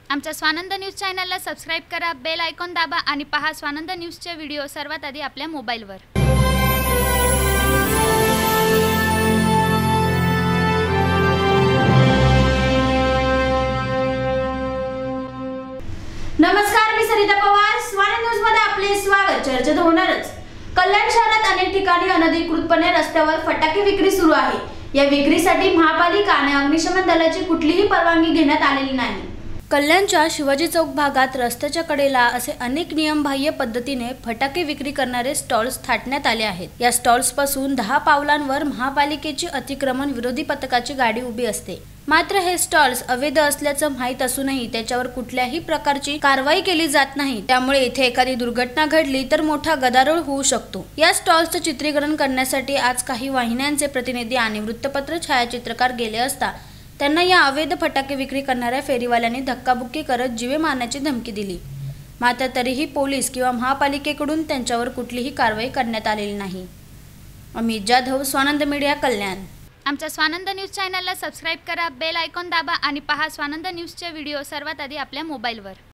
आमच्या स्वानंद न्यूज चॅनलला सबस्क्राइब करा, बेल आयकॉन दाबा आणि पहा स्वानंद न्यूजचे व्हिडिओ सर्वात आधी आपल्या मोबाईलवर। नमस्कार, मी सरिता पवार। स्वानंद न्यूज मध्ये आपले स्वागत। चर्चेत होणारच। कल्याण शहरात अनेक ठिकाणी अनधिकृतपणे रस्त्यावर फटाके विक्री सुरू आहे। या विक्रीसाठी महापालिका आणि अग्निशमन दलाची कुठलीही परवानगी घेण्यात आलेली नाही। कल्याणच्या शिवाजी चौक भागात रस्त्याच्या कडेला असे अनेक नियमबाह्य पद्धतीने फटाके विक्री करणारे स्टॉल्स थाटण्यात आले आहेत। या स्टॉल्स पासून 10 पावलांवर महापालिकेची अतिक्रमण विरोधी पथकाची गाडी उभी असते। मात्र हे स्टॉल्स अवैध असल्याचं माहीत असूनही त्याच्यावर कुठल्याही प्रकारची कारवाई केली जात नाही। त्यामुळे इथे एखादी दुर्घटना घडली तर मोठा गदारोळ होऊ शकतो। या स्टॉल्सचं चित्रीकरण करण्यासाठी आज काही वाहिन्यांचे प्रतिनिधी आणि वृत्तपत्र छायाचित्रकार गेले असता त्यांना या अवैध फटाके विक्री करणाऱ्या फेरीवाल्यांनी धक्काबुक्की करत जीवे मारण्याची धमकी दिली। मात्र तरीही पोलीस किंवा महापालिकेकडून त्यांच्यावर कुठलीही कारवाई करण्यात आलेली नाही। अमित जाधव, स्वानंद मीडिया, कल्याण। आमच्या स्वानंद न्यूज चॅनलला सबस्क्राइब करा, बेल आयकॉन दाबा आणि पहा स्वानंद न्यूजचे व्हिडिओ सर्वात आधी आपल्या मोबाईलवर।